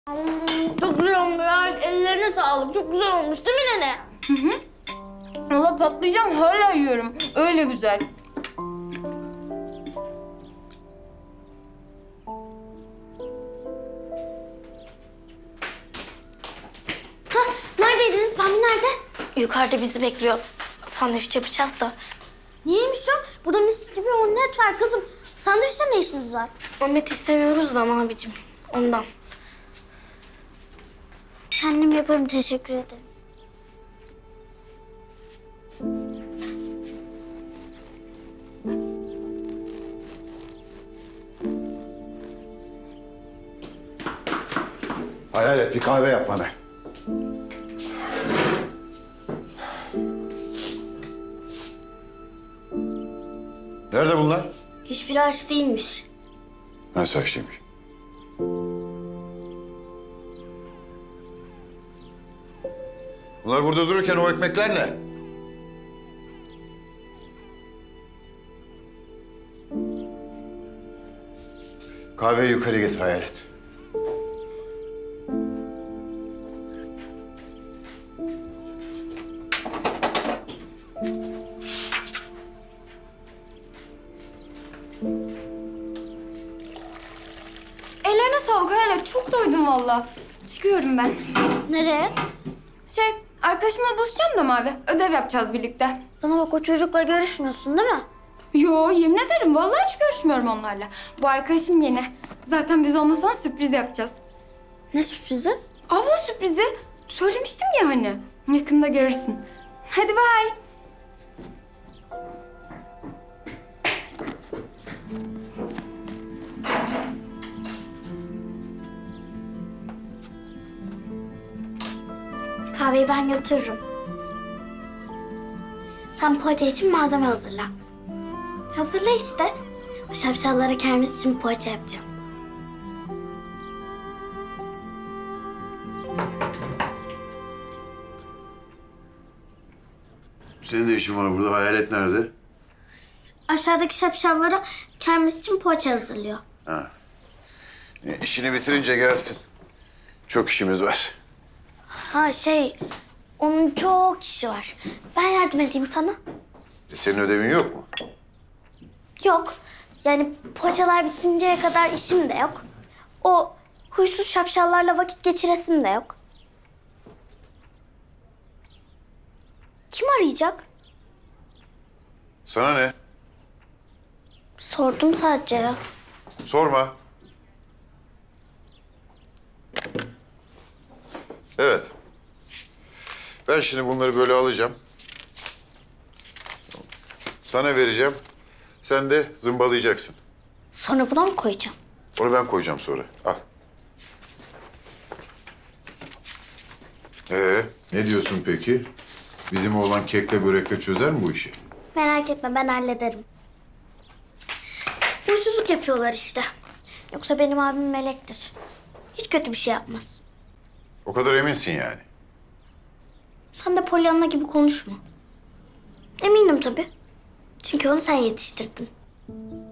Çok güzel olmuş. Ellerine sağlık. Çok güzel olmuş değil mi nene? Hı hı. Valla patlayacağım, hala yiyorum. Öyle güzel. Neredeydiniz? Pamir nerede? Yukarıda bizi bekliyor. Sandviç yapacağız da. Niyeymiş o? Burada mis gibi omlet var kızım. Sandviçte ne işiniz var? Omlet istemiyoruz da ama abicim. Ondan. Kendim yaparım. Teşekkür ederim. Hayal et, bir kahve yap bana. Nerede bunlar? Hiçbiri aç değilmiş. Nasıl açtıymış? Bunlar burada dururken o ekmekler ne? Kahveyi yukarı getir Hayalet. Ellerine sağlık Hayalet, çok doydum valla. Çıkıyorum ben. Nereye? Arkadaşımla buluşacağım da Mavi. Ödev yapacağız birlikte. Bana bak, o çocukla görüşmüyorsun değil mi? Yo, yemin ederim vallahi hiç görüşmüyorum onlarla. Bu arkadaşım yeni. Zaten biz onunla sana sürpriz yapacağız. Ne sürprizi? Abla sürprizi. Söylemiştim ya hani. Yakında görürsün. Hadi bay. Kahveyi ben götürürüm. Sen poğaça için malzeme hazırla. Hazırla işte. O şapşallara kermes için poğaça yapacağım. Senin de işin var burada. Hayalet nerede? Aşağıdaki şapşallara kermes için poğaça hazırlıyor. Ha. İşini bitirince gelsin. Çok işimiz var. Onun çok işi var. Ben yardım edeyim sana. Senin ödevin yok mu? Yok. Yani poğaçalar bitinceye kadar işim de yok. O huysuz şapşallarla vakit geçiresim de yok. Kim arayacak? Sana ne? Sordum sadece ya. Sorma. Evet. Ben şimdi bunları böyle alacağım. Sana vereceğim. Sen de zımbalayacaksın. Sonra buna mı koyacağım? Onu ben koyacağım sonra. Al. Ne diyorsun peki? Bizim oğlan kekle börekle çözer mi bu işi? Merak etme, ben hallederim. Huysuzluk yapıyorlar işte. Yoksa benim abim melektir. Hiç kötü bir şey yapmaz. O kadar eminsin yani. Sen de Pollyanna gibi konuşma. Eminim tabii. Çünkü onu sen yetiştirdin.